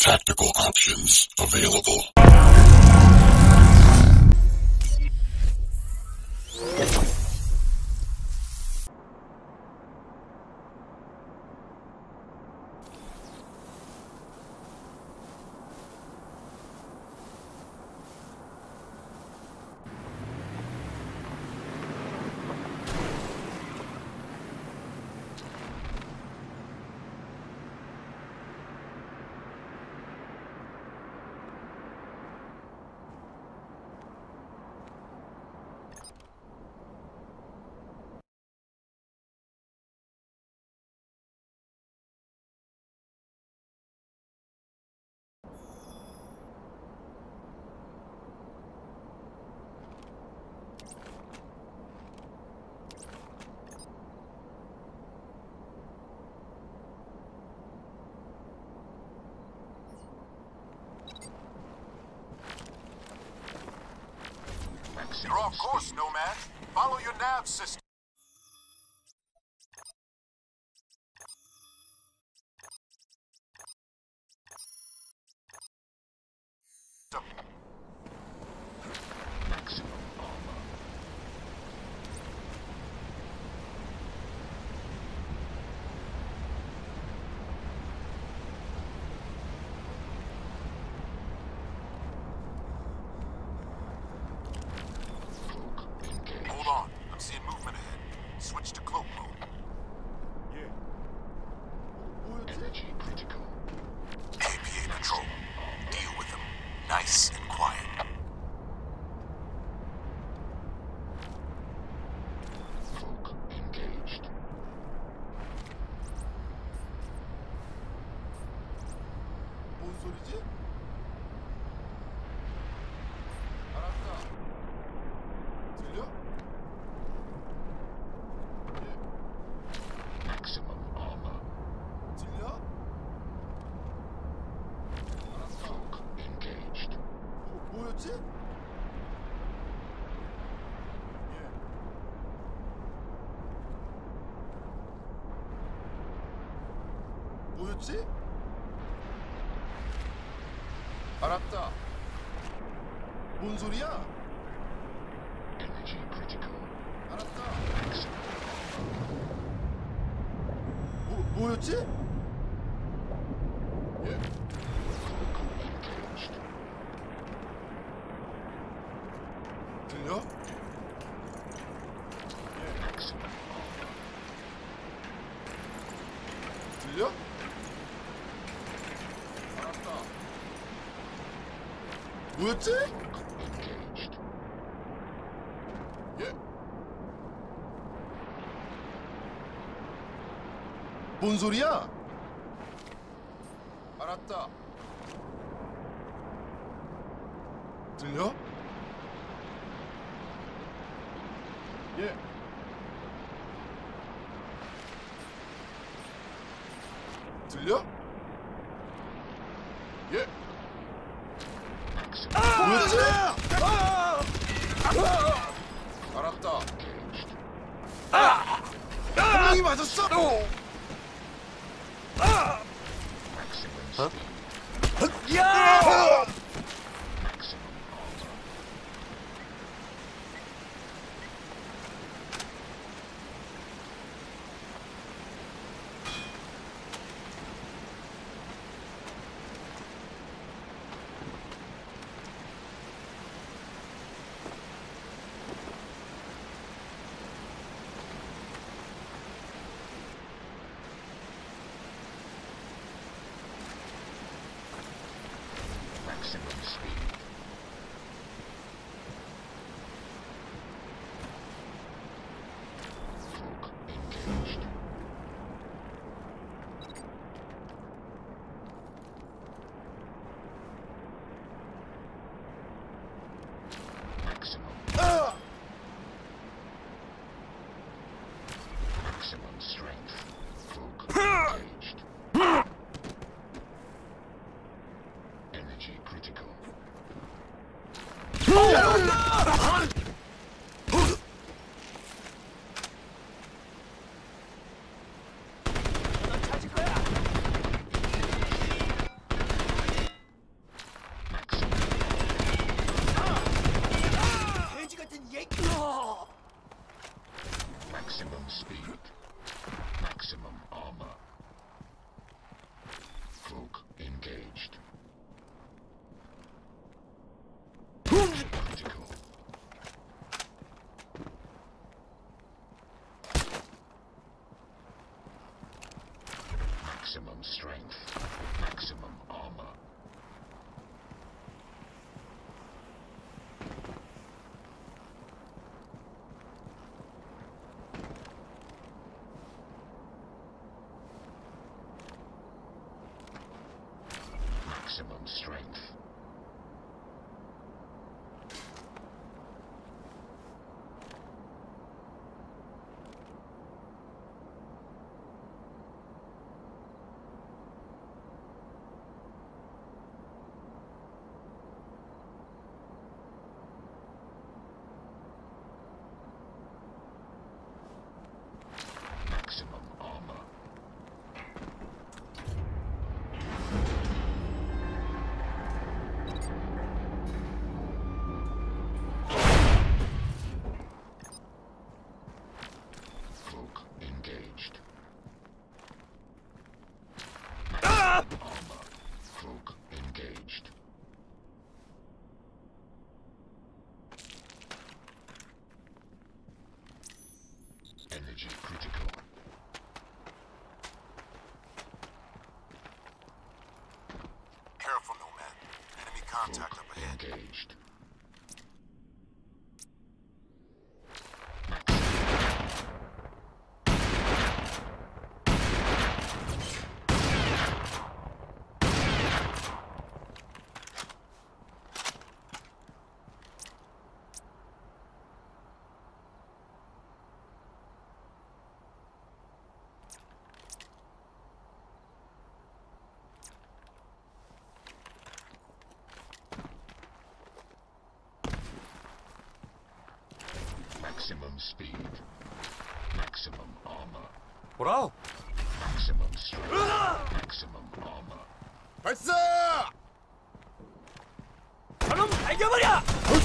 Tactical options available. You're off course, Nomad. Follow your nav system. Hold on. I'm seeing movement ahead. Switch to cloak mode. Energy critical. APA patrol. Deal with them. Nice and quiet. Cloak engaged. 뭔 소리지? 알았다. 들려? Maximum armor. 들려? 알았어. Cloak engaged. 뭐였지? 뭐였지? 알았다. 뭔 소리야? Energy critical. 알았다. Maximum. 뭐였지? Cloak engaged. 들려? Maximum armor. 들려? 알았다. 뭐였지? Engaged. 뭔 소리야? 알았다. 들려? 들려? Maximum 뭐였지? 알았다. engaged. 분명히 맞았어. Maximum speed. Maximum armor. Maximum speed. Cloak engaged. Maximum. Maximum strength. Cloak engaged. Energy critical. Maximum strength. Maximum armor. Maximum strength. Maximum armor. Cloak engaged. Armor. Cloak engaged. Energy critical. Careful, Nomad. Enemy contact Cloak up ahead. engaged. Maximum speed. Maximum armor. 뭐라? Maximum strength. Maximum armor. 발사! 저놈 발견버려!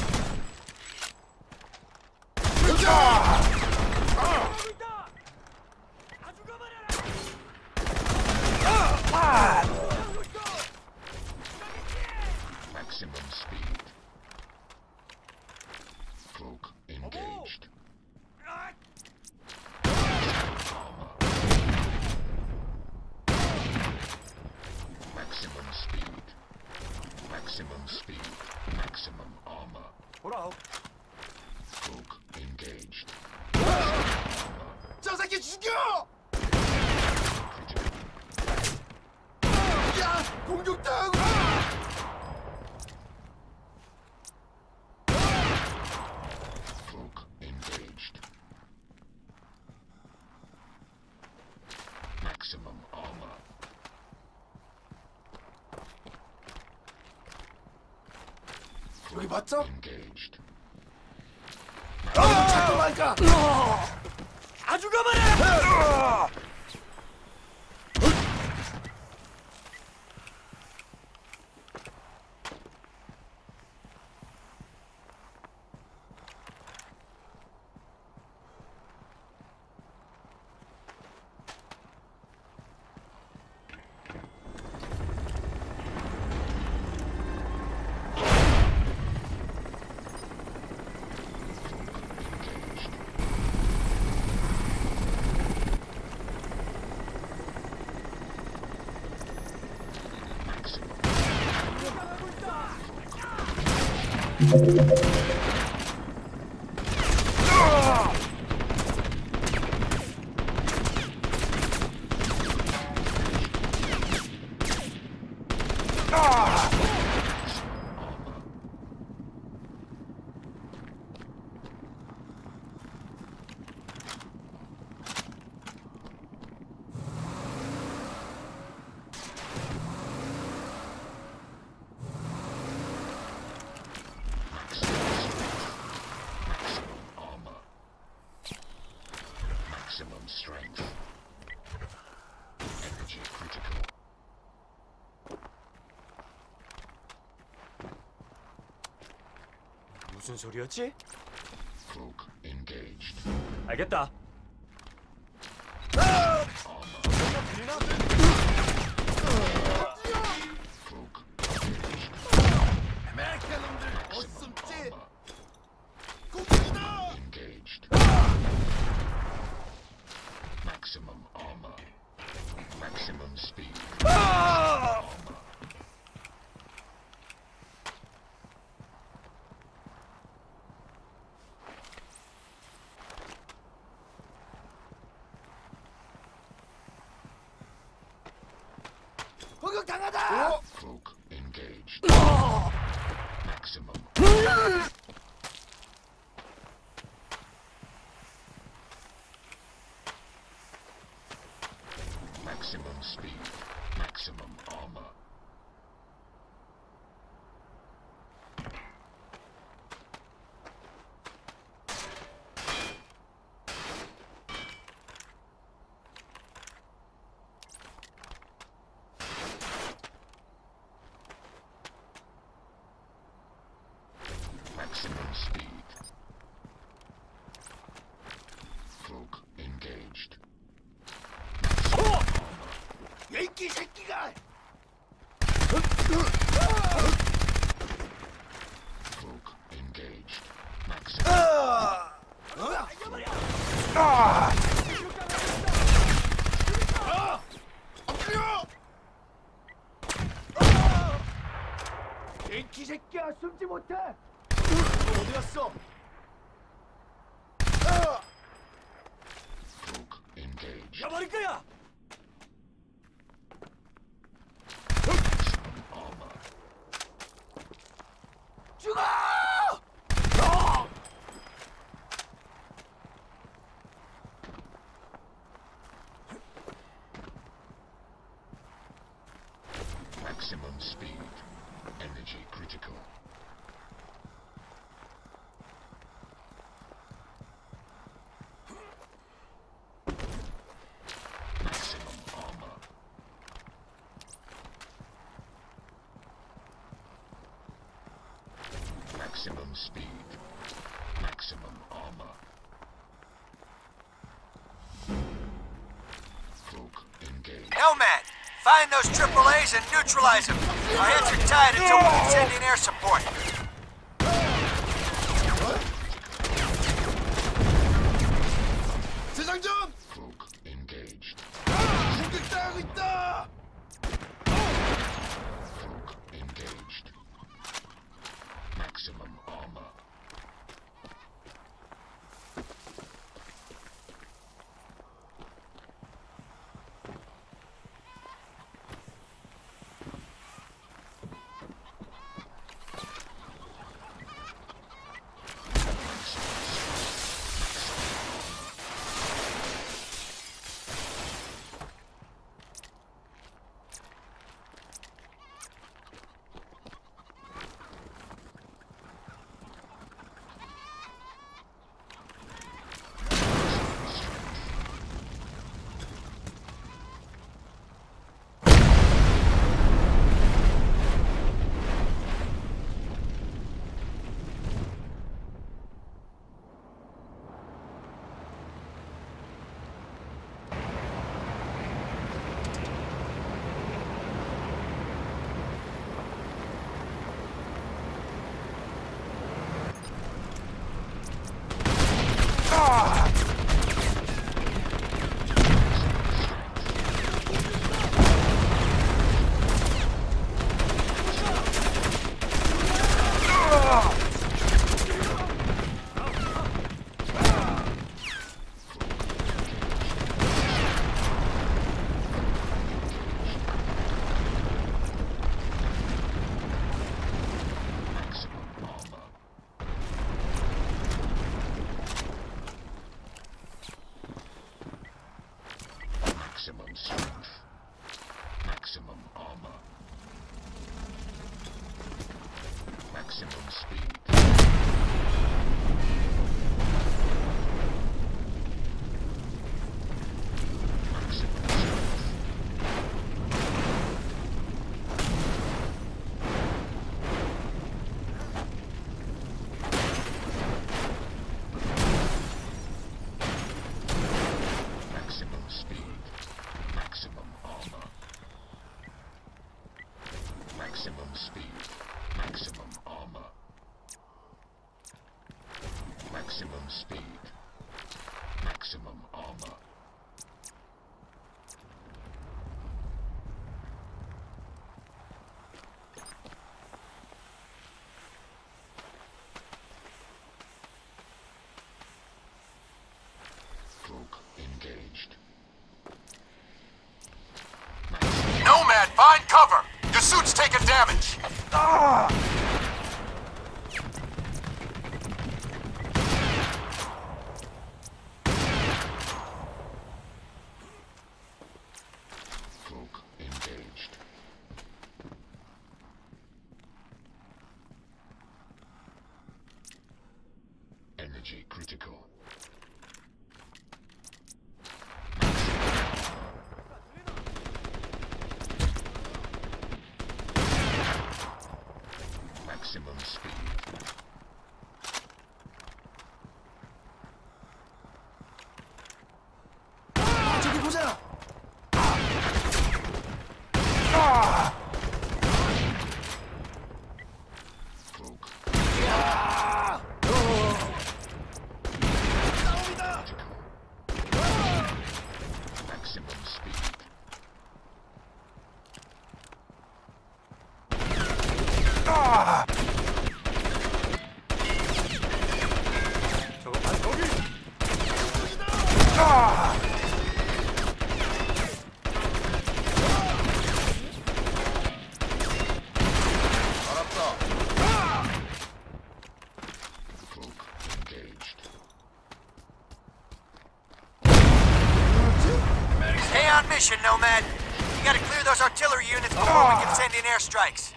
다 죽어버려라! Maximum speed. Cloak engaged. Armor. Maximum speed. Maximum speed. Maximum armor. 뭐라? Cloak engaged. 저 새끼 죽여! Critical. 야! 공격당하고! Cloak engaged. Maximum armor. 여기 맞죠? Engaged. 잠깐만까! 다 죽어버려! Maximum strength. Energy critical. 무슨 소리였지? Cloak engaged. 알겠다. Cloak engaged. 아메리칸 놈들 Maximum 어슴지! armor. 공격이다! Engaged. Maximum armor. Maximum speed. Maximum. Maximum speed. Maximum armor. Maximum speed. Cloak engaged. 얘끼 새끼가! Cloak engaged. Maximum. 얘끼 새끼야, 숨지 못해! 너 어디 갔어? Cloak engaged. 야버릴 거야. Maximum armor. 죽어! Maximum speed. Energy critical. Maximum armor. Maximum speed. Maximum armor. Cloak engaged. Nomad, find those AAAs and neutralize them. Our hands are tied until we can send in air support. 재장전! Cloak engaged. 공격당하고 있다! Cloak engaged. Maximum armor. Maximum strength. Maximum armor. Maximum speed. Maximum strength. Maximum speed. Maximum armor. Maximum speed. Maximum armor. Maximum speed. Maximum armor. Cloak engaged. Nomad, find cover! Your suit's taking damage! 저거 봐, 저기. Cloak engaged. Stay on mission, Nomad. You gotta clear those artillery units before we can send in airstrikes.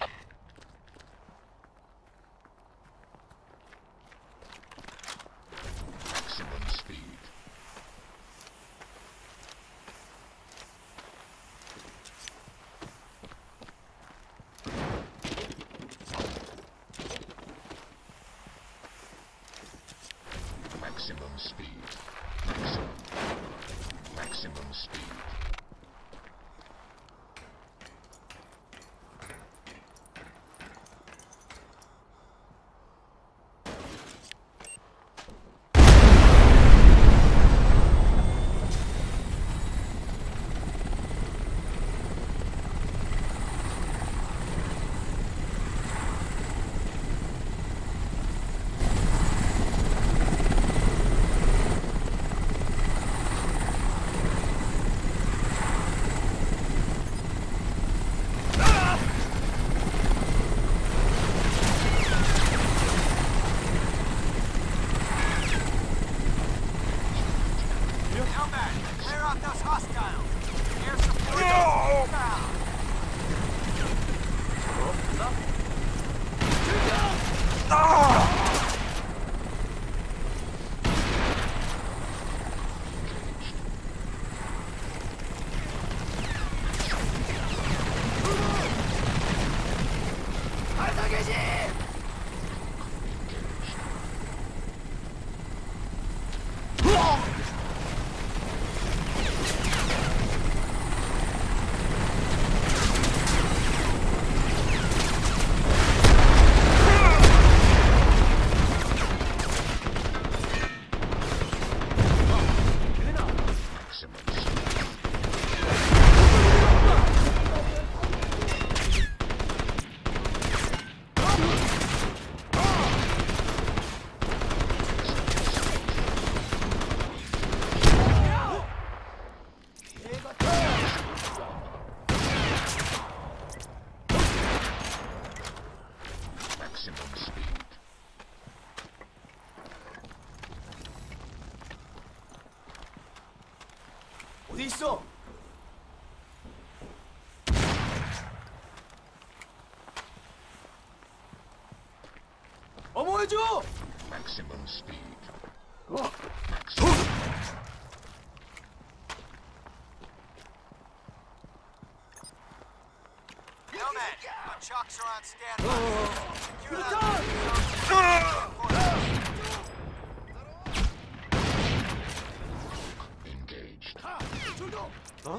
Maximum speed. Maximum speed. Maximum speed. Nomad, clear out those hostiles. Air support is inbound. Maximum speed. 어디 있어? 어머해줘! Maximum speed. 어? Maximum. Nomad, our chalks are on standby. Secure that Engaged. 어?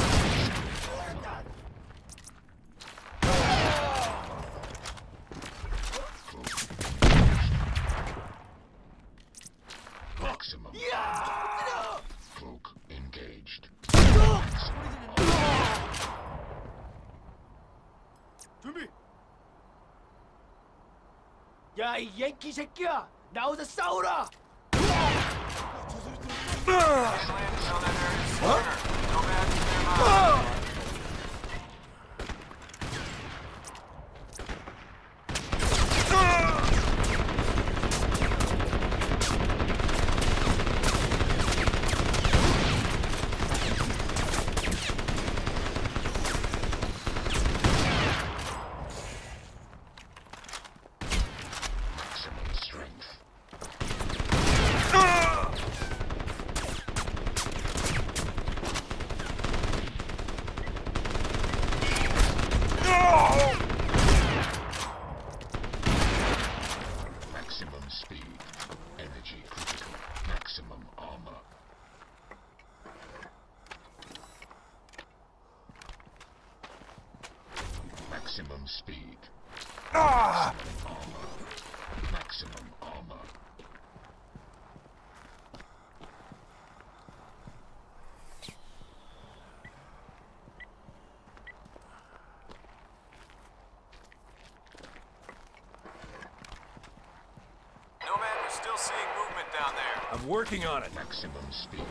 Maximum. Cloak engaged. 준비! 야, 이 ян키 새끼야! 나오자 싸우라! Maximum strength. Maximum speed. Energy critical. Maximum armor. Maximum speed. Maximum armor. Maximum armor. I'm working on it. Maximum speed.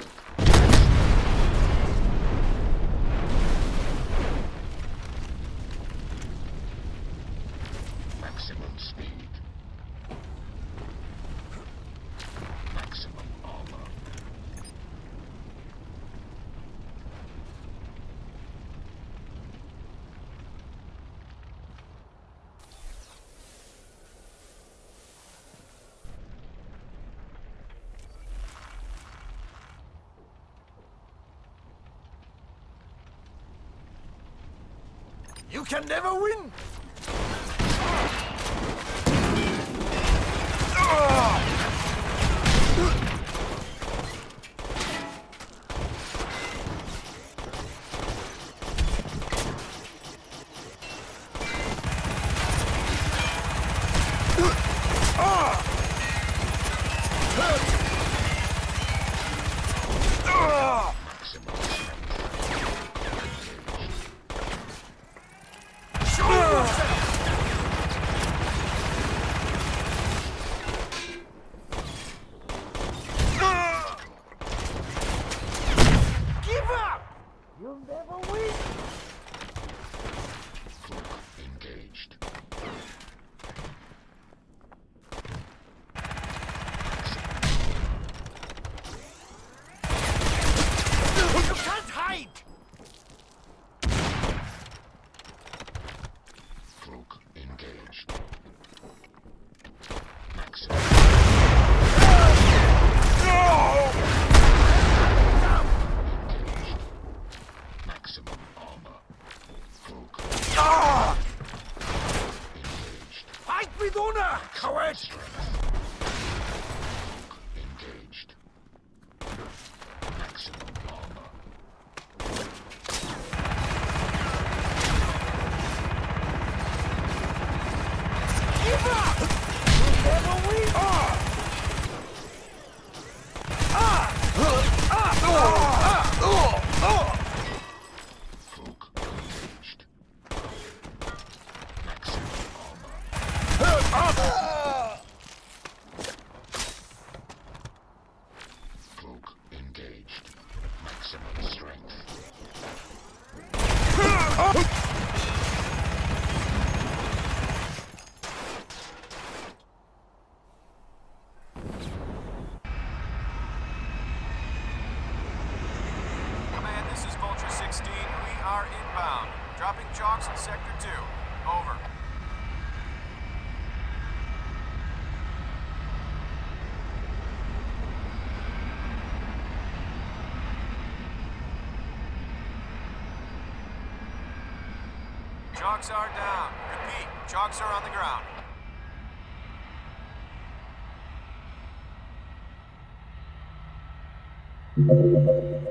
Maximum speed. Maximum armor. You can never win! You'll never win! Cloak engaged. You can't hide! Cloak engaged. Maximum. Engaged. Maximum armor. Cloak. Engaged. Fight with honor, coward! Strength. Cloak engaged. Maximum armor. Give up! You'll never win! Cloak engaged. Maximum armor. Cloak engaged. Maximum strength. Command, this is Vulture 16. We are inbound. Dropping chalks in Sector 2. Over. Chalks are down. Repeat, chalks are on the ground.